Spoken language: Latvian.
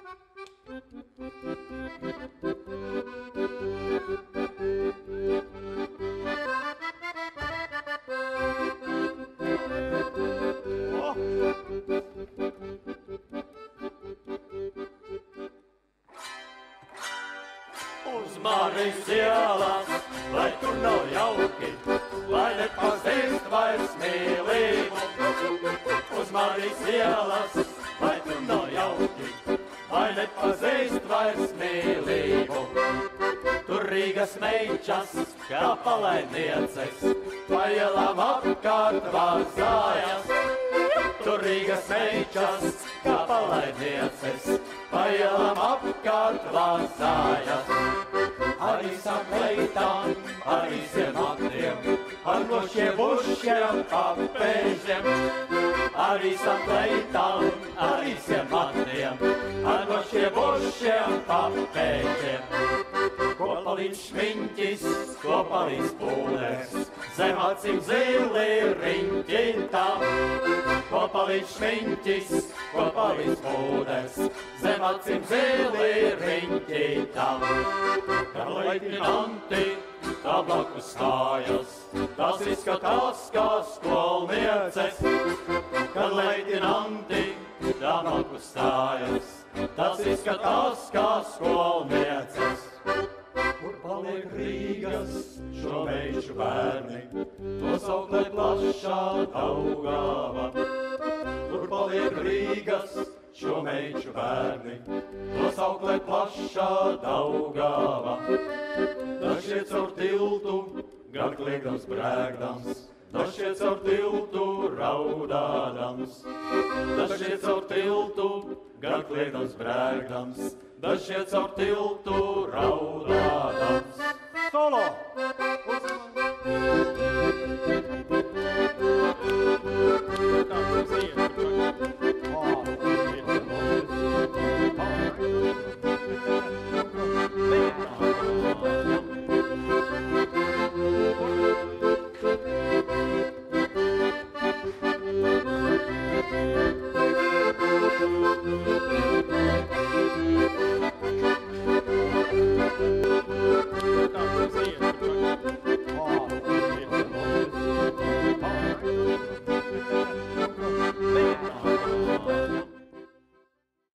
Uz Marijas ielas, lai tur nav jauki, lai nepazīst vairs mīlību. Uz Marijas ielas, lai tur nav jauki, lai nepazīst vairs mīlību. Tur Rīgas meičas, kā palainieces, pa ielām apkārt vāzājas. Tur Rīgas meičas, kā palainieces, pa ielām apkārt vāzājas. Ar īsām kleitām, ar īsiem matiem, ar nošiem bušiem papēžiem. Ar īsām kleitām, ar īsiem matiem, ar nošiem bušiem papēžiem. Ko palīdz šmiņķis, ko palīdz pūles, zem acīm zili riņķi tam. Ko palīdz šmiņķis, ko palīdz pūles, zem acīm zili riņķi tam. Kad leitnanti tā blakus stājas, tas izskatās kā skolnieces. Kad leitnanti tā blakus stājas, tas izskatās kā skolnieces. Kur paliek Rīgas šo meiču bērni, to saukt, lai plašā Daugava. Kur paliek Rīgas šo meiču bērni, to saukt, lai plašā Daugava. Dažie caur tiltu, gan kliegdams brēgdams, dažie caur tiltu raudādams. Dažie caur tiltu, gan kliegdams brēgdams, dažie caur tiltu raudādams. Solo!